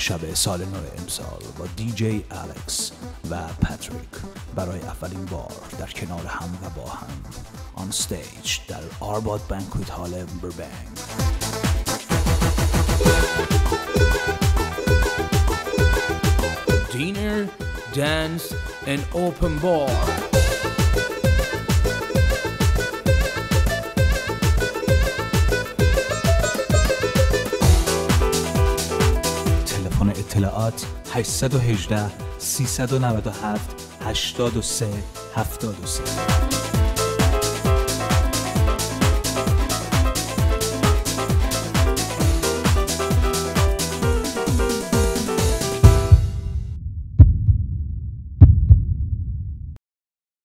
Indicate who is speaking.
Speaker 1: شب سال نو امسال با دیجی الکس و پاتریک برای اولین بار در کنار هم و با هم آن استیج در آربات بانکویت هال بربنک. Dinner, dance and open bar. تلفن اطلاعات 818 397 83 73.